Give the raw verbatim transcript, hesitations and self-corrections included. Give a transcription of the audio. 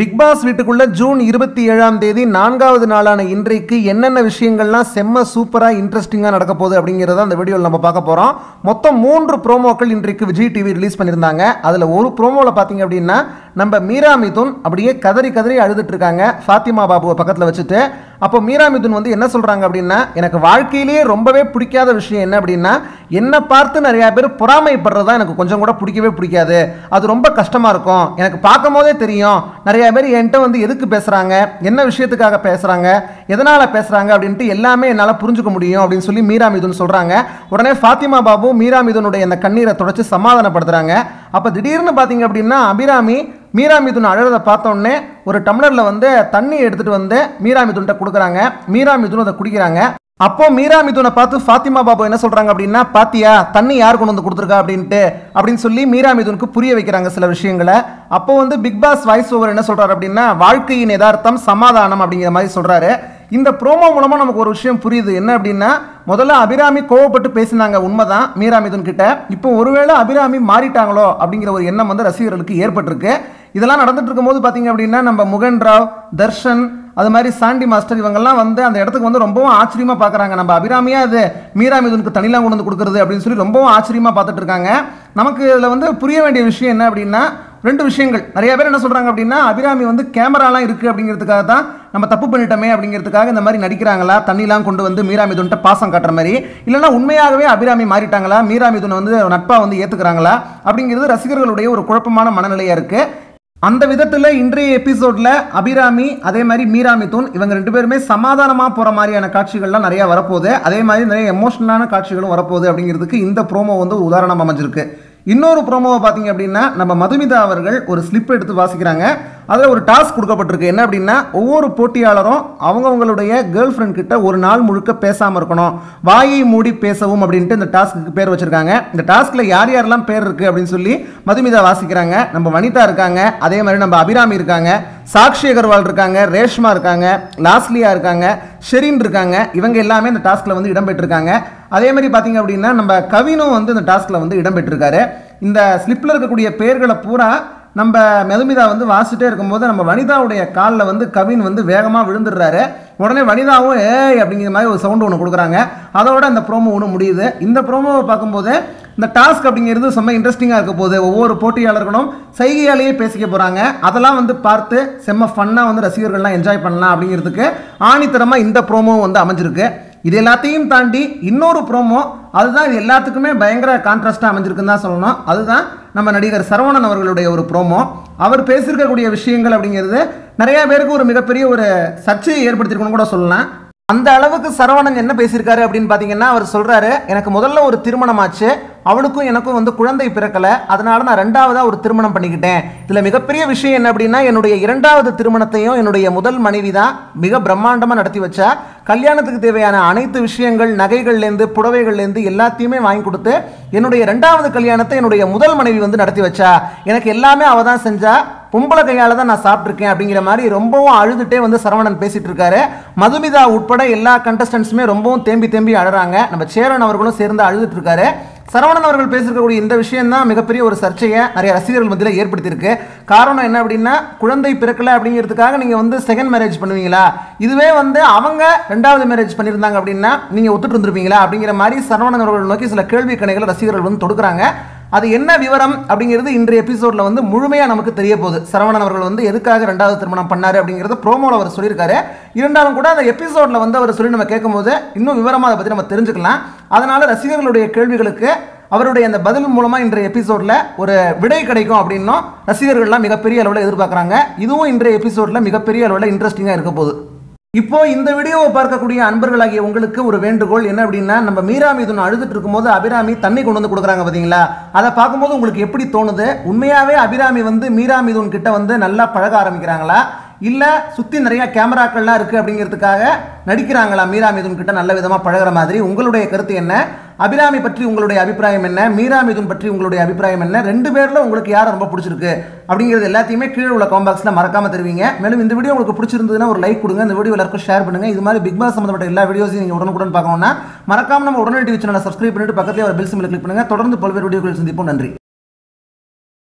Big pass வீட்டுக்குள்ள June இருபத்தி ஏழாம் தேதி நான்காவது நாளான இன்றைக்கு என்னென்ன விஷயங்கள்லாம் செம்ம சூப்பராக இன்ட்ரெஸ்டிங்காக நடக்க போகுது அப்படிங்கிறத அந்த வீடியோவில் நம்ம பார்க்க போகிறோம். மொத்தம் மூன்று ப்ரோமோக்கள் இன்றைக்கு விஜய் டிவி ரிலீஸ் பண்ணியிருந்தாங்க. அதில் ஒரு ப்ரோமோவில் பார்த்தீங்க அப்படின்னா நம்ம மீரா மிதுன் அப்படியே கதறி கதறி அழுதுட்டு இருக்காங்க ஃபாத்திமா பாபுவை பக்கத்தில் வச்சுட்டு. அப்போ மீரா மிதுன் வந்து என்ன சொல்கிறாங்க அப்படின்னா, எனக்கு வாழ்க்கையிலேயே ரொம்பவே பிடிக்காத விஷயம் என்ன அப்படின்னா, என்னை பார்த்து நிறையா பேர் பொறாமைப்படுறதா எனக்கு கொஞ்சம் கூட பிடிக்கவே பிடிக்காது. அது ரொம்ப கஷ்டமாக இருக்கும். எனக்கு பார்க்கும் போதே தெரியும் நிறையா பேர் என்கிட்ட வந்து எதுக்கு பேசுகிறாங்க, என்ன விஷயத்துக்காக பேசுகிறாங்க, எதனால் பேசுகிறாங்க அப்படின்ட்டு எல்லாமே என்னால் புரிஞ்சுக்க முடியும் அப்படின்னு சொல்லி மீரா மிதுன் சொல்கிறாங்க. உடனே ஃபாத்திமா பாபு மீரா மிதுனுடைய அந்த கண்ணீரை தொடச்சி சமாதானப்படுத்துகிறாங்க. அப்போ திடீர்னு பார்த்தீங்க அப்படின்னா அபிராமி மீரா மிதுன் அழகதை பார்த்தோன்னே ஒரு டம்ளரில் வந்து தண்ணி எடுத்துகிட்டு வந்து மீரா மிதுன்கிட்ட கொடுக்குறாங்க. மீரா மிதுன் அதை குடிக்கிறாங்க. அப்போ மீரா மிதுனை பார்த்து ஃபாத்திமா பாபு என்ன சொல்றாங்க அப்படின்னா, பாத்தியா தண்ணி யார் கொண்டு வந்து கொடுத்துருக்கா அப்படின்ட்டு அப்படின்னு சொல்லி மீரா மிதுனுக்கு புரிய வைக்கிறாங்க சில விஷயங்களை. அப்போ வந்து பிக் பாஸ் வாய்ஸ் ஓவர் என்ன சொல்றாரு அப்படின்னா, வாழ்க்கையின் யதார்த்தம் சமாதானம் அப்படிங்கிற மாதிரி சொல்றாரு. இந்த ப்ரோமோ மூலமா நமக்கு ஒரு விஷயம் புரியுது. என்ன அப்படின்னா, முதல்ல அபிராமி கோவப்பட்டு பேசினாங்க, உண்மைதான் மீரா மிதுன் கிட்ட. இப்போ ஒருவேளை அபிராமி மாறிட்டாங்களோ அப்படிங்கிற ஒரு எண்ணம் வந்து ரசிகர்களுக்கு ஏற்பட்டிருக்கு. இதெல்லாம் நடந்துட்டு இருக்கும் போது பார்த்தீங்க அப்படின்னா நம்ம முகன் ராவ், தர்ஷன், அது மாதிரி சாண்டி மாஸ்டர் இவங்கெல்லாம் வந்து அந்த இடத்துக்கு வந்து ரொம்பவும் ஆச்சரியமாக பார்க்குறாங்க. நம்ம அபிராமியா அது மீரா மிதுனுக்கு தனிலாம் கொண்டு வந்து கொடுக்குறது அப்படின்னு சொல்லி ரொம்பவும் ஆச்சரியமாக பார்த்துட்டு இருக்காங்க. நமக்கு இதில் வந்து புரிய வேண்டிய விஷயம் என்ன அப்படின்னா, ரெண்டு விஷயங்கள். நிறைய பேர் என்ன சொல்கிறாங்க அப்படின்னா, அபிராமி வந்து கேமராலாம் இருக்குது அப்படிங்கிறதுக்காக தான் நம்ம தப்பு பண்ணிட்டோமே அப்படிங்கிறதுக்காக இந்த மாதிரி நடிக்கிறாங்களா, தண்ணிலாம் கொண்டு வந்து மீரா மிதுன்ட்ட பாசம் காட்டுற மாதிரி, இல்லைனா உண்மையாகவே அபிராமி மாறிட்டாங்களா, மீரா மிதுனை வந்து நட்பா வந்து ஏற்றுக்கிறாங்களா அப்படிங்கிறது ரசிகர்களுடைய ஒரு குழப்பமான மனநிலையாக இருக்குது. அந்த விதத்தில் இன்றைய எபிசோடில் அபிராமி அதே மாதிரி மீரா மிதுன் இவங்க ரெண்டு பேருமே சமாதானமாக போகிற மாதிரியான காட்சிகள்லாம் நிறையா வரப்போகுது. அதே மாதிரி நிறைய எமோஷனலான காட்சிகளும் வரப்போகுது அப்படிங்கிறதுக்கு இந்த ப்ரோமோ வந்து ஒரு உதாரணம் அமைஞ்சிருக்கு. இன்னொரு ப்ரோமோவை பார்த்தீங்க அப்படின்னா நம்ம மதுமிதா அவர்கள் ஒரு ஸ்லிப் எடுத்து வாசிக்கிறாங்க. அதில் ஒரு டாஸ்க் கொடுக்கப்பட்டிருக்கு. என்ன அப்படின்னா, ஒவ்வொரு போட்டியாளரும் அவங்கவுங்களுடைய கேர்ள் ஃப்ரெண்ட் கிட்ட ஒரு நாள் முழுக்க பேசாமல் இருக்கணும், வாயை மூடி பேசவும் அப்படின்ட்டு இந்த டாஸ்க்கு பேர் வச்சிருக்காங்க. இந்த டாஸ்கில் யார் யாரெல்லாம் பேர் இருக்குது அப்படின்னு சொல்லி மதுமிதா வாசிக்கிறாங்க. நம்ம வனிதா இருக்காங்க, அதே மாதிரி நம்ம அபிராமி இருக்காங்க, சாக்ஷி அகர்வால் இருக்காங்க, ரேஷ்மா இருக்காங்க, லாஸ்லியா இருக்காங்க, ஷெரின் இருக்காங்க. இவங்க எல்லாமே இந்த டாஸ்கில் வந்து இடம்பெற்றிருக்காங்க. அதே மாதிரி பார்த்தீங்க அப்படின்னா நம்ம கவினும் வந்து இந்த டாஸ்கில் வந்து இடம்பெற்றிருக்காரு. இந்த ஸ்லிப்பில் இருக்கக்கூடிய பேர்களை பூரா நம்ம மதுமிதா வந்து வாசிட்டே இருக்கும்போது நம்ம வனிதாவுடைய காலில் வந்து கவின் வந்து வேகமாக விழுந்துடுறாரு. உடனே வனிதாவும் ஏய் அப்படிங்கிற மாதிரி ஒரு சவுண்டு ஒன்று கொடுக்குறாங்க. அதோட அந்த ப்ரோமோ ஒன்று முடியுது. இந்த ப்ரோமோவை பார்க்கும்போது இந்த டாஸ்க் அப்படிங்கிறது செம்ம இன்ட்ரெஸ்டிங்காக இருக்க போகுது. ஒவ்வொரு போட்டியாளர்களும் சைகையாலேயே பேசிக்க போகிறாங்க. அதெல்லாம் வந்து பார்த்து செம்ம ஃபன்னாக வந்து ரசிகர்கள்லாம் என்ஜாய் பண்ணலாம் அப்படிங்கிறதுக்கு ஆணித்தரமாக இந்த ப்ரோமோ வந்து அமைஞ்சிருக்கு. இது எல்லாத்தையும் தாண்டி இன்னொரு ப்ரோமோ, அதுதான் இது எல்லாத்துக்குமே பயங்கர கான்ட்ராஸ்டாக அமைஞ்சிருக்குன்னு தான் சொல்லணும். அதுதான் நம்ம நடிகர் சரவணன் அவர்களுடைய ஒரு ப்ரோமோ. அவர் பேசியிருக்கக்கூடிய விஷயங்கள் அப்படிங்கிறது நிறைய பேருக்கு ஒரு மிகப்பெரிய ஒரு சர்ச்சையை ஏற்படுத்தியிருக்குன்னு கூட சொல்லலாம். அந்த அளவுக்கு சரவணன் என்ன பேசியிருக்காரு அப்படின்னு பார்த்தீங்கன்னா, அவர் சொல்கிறாரு, எனக்கு முதல்ல ஒரு திருமணம் ஆச்சு, அவளுக்கும் எனக்கும் வந்து குழந்தை பிறக்கலை, அதனால நான் ரெண்டாவதாக ஒரு திருமணம் பண்ணிக்கிட்டேன். இதில் மிகப்பெரிய விஷயம் என்ன அப்படின்னா, என்னுடைய இரண்டாவது திருமணத்தையும் என்னுடைய முதல் மனைவி தான் மிக பிரம்மாண்டமாக நடத்தி வச்சா. கல்யாணத்துக்கு தேவையான அனைத்து விஷயங்கள், நகைகள்லேருந்து புடவைகள்லேருந்து எல்லாத்தையுமே வாங்கி கொடுத்து என்னுடைய ரெண்டாவது கல்யாணத்தை என்னுடைய முதல் மனைவி வந்து நடத்தி வச்சா. எனக்கு எல்லாமே அவள் தான் செஞ்சா, பொம்பளை கையால் தான் நான் சாப்பிட்ருக்கேன் அப்படிங்கிற மாதிரி ரொம்பவும் அழுதுகிட்டே வந்து சரவணன் பேசிகிட்டு இருக்காரு. மதுமிதா உட்பட எல்லா கண்டஸ்டன்ஸுமே ரொம்பவும் தேம்பி தேம்பி அழுறாங்க. நம்ம சேரன் அவர்களும் சேர்ந்து அழுதுட்டு இருக்காரு. சரவணன் அவர்கள் பேசியிருக்கக்கூடிய இந்த விஷயம் தான் மிகப்பெரிய ஒரு சர்ச்சையை நிறைய ரசிகர்கள் மத்தியில் ஏற்படுத்தியிருக்கு. காரணம் என்ன அப்படின்னா, குழந்தை பிறக்கலை அப்படிங்கிறதுக்காக நீங்கள் வந்து செகண்ட் மேரேஜ் பண்ணுவீங்களா, இதுவே வந்து அவங்க ரெண்டாவது மேரேஜ் பண்ணியிருந்தாங்க அப்படின்னா நீங்கள் ஒத்துட்டு இருந்திருப்பீங்களா அப்படிங்கிற மாதிரி சரவணன் அவர்கள் நோக்கி சில கேள்வி கணைகளை ரசிகர்கள் வந்து தொடுக்கிறாங்க. அது என்ன விவரம் அப்படிங்கிறது இன்றைய எபிசோடில் வந்து முழுமையாக நமக்கு தெரிய போகுது. சரவணன் அவர்கள் வந்து எதுக்காக ரெண்டாவது திருமணம் பண்ணார் அப்படிங்கிறது ப்ரோமோவில் அவர் சொல்லியிருக்காரு. இருந்தாலும் கூட அந்த எபிசோடில் வந்து அவர் சொல்லி நம்ம கேட்கும்போது இன்னும் விவரமாக அதை பற்றி நம்ம தெரிஞ்சுக்கலாம். அதனால் ரசிகர்களுடைய கேள்விகளுக்கு அவருடைய அந்த பதில் மூலமாக இன்றைய எபிசோடில் ஒரு விடை கிடைக்கும் அப்படின்னும் ரசிகர்கள்லாம் மிகப்பெரிய அளவில் எதிர்பார்க்குறாங்க. இதுவும் இன்றைய எபிசோடில் மிகப்பெரிய அளவில் இன்ட்ரெஸ்டிங்காக இருக்க போகுது. இப்போ இந்த வீடியோவை பார்க்கக்கூடிய அன்பர்களாகிய உங்களுக்கு ஒரு வேண்டுகோள் என்ன அப்படின்னா, நம்ம மீரா மிதுன் அழுதுட்டு இருக்கும்போது அபிராமி தண்ணி கொண்டு வந்து கொடுக்குறாங்க பார்த்தீங்களா, அதை பார்க்கும்போது உங்களுக்கு எப்படி தோணுது? உண்மையாகவே அபிராமி வந்து மீரா மிதுன் கிட்ட வந்து நல்லா பழக ஆரம்பிக்கிறாங்களா, இல்லை சுற்றி நிறையா கேமராக்கள்லாம் இருக்குது அப்படிங்கிறதுக்காக நடிக்கிறாங்களா மீரா மிதுன் கிட்ட நல்ல விதமாக பழகிற மாதிரி? உங்களுடைய கருத்து என்ன? அபிராமி பற்றி உங்களுடைய அபிப்பிராயம் என்ன? மீரா மிதுன் பற்றி உங்களுடைய அபிப்பிராயம் என்ன? ரெண்டு பேரில் உங்களுக்கு யார் ரொம்ப பிடிச்சிருக்கு அப்படிங்கிறது எல்லாத்தையுமே கீழே உள்ள காமெண்ட் பாக்ஸில் மறக்காமல் தெரிவிங்க. மேலும் இந்த வீடியோ உங்களுக்கு பிடிச்சிருந்ததுன்னா ஒரு லைக் கொடுங்க, இந்த வீடியோ எல்லாருக்கும் ஷேர் பண்ணுங்கள். இது மாதிரி பிக் பாஸ் சம்மந்தப்பட்ட எல்லா வீடியோஸையும் நீங்கள் உடனுக்குடன் பார்க்கணும்னா மறக்காமல் நம்ம உடனே டிவி சேனலை சப்ஸ்கிரைப் பண்ணிட்டு பக்கத்தில் ஒரு பெல் சிம்பிளை கிளிக் பண்ணுங்கள். தொடர்ந்து பல்வேறு வீடியோக்கள் சந்திப்போம். நன்றி.